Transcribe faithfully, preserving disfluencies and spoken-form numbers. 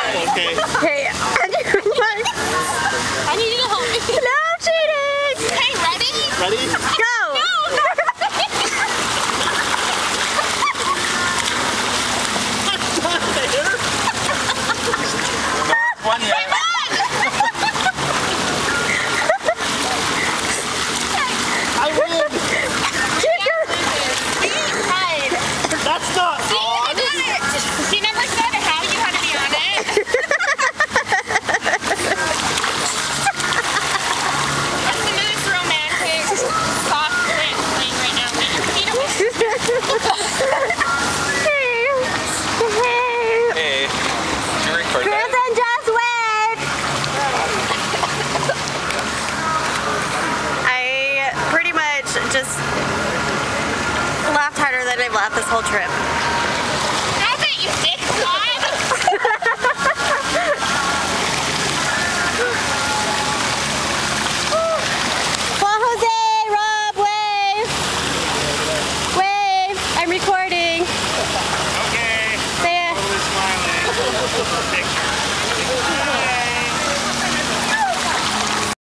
Okay. Hey, I need you to help me. No cheating! Okay, ready? Ready? Go! No! One yet. I win! That's not See, on. I did it! She never said how you had to be on it. That's the most romantic soft print playing right now. Hey. Hey. Hey. Did you record that? RuthAnne, just wave! I pretty much just laughed harder than I've laughed this whole trip. Stop it, you dick god! Well, Jose, Rob, wave! Wave! I'm recording. Okay. Say it. Totally smiling.